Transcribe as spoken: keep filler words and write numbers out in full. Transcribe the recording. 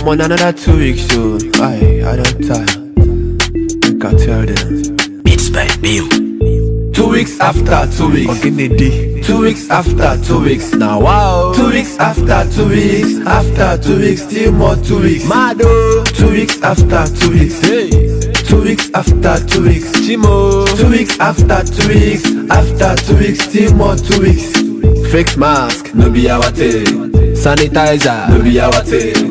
on another two weeks, so I, I don't tire. I can tell them. Beats by Bill. Two weeks after two weeks, Kennedy. Two weeks after two weeks, now wow. Two weeks after two weeks, after two weeks, still more two weeks. Mado. Two weeks after two weeks, hey. Two weeks after two weeks, Chimo. Two weeks after two weeks, after two weeks, still more two weeks. Fake mask, no be our thing. Sanitizer, no be our thing.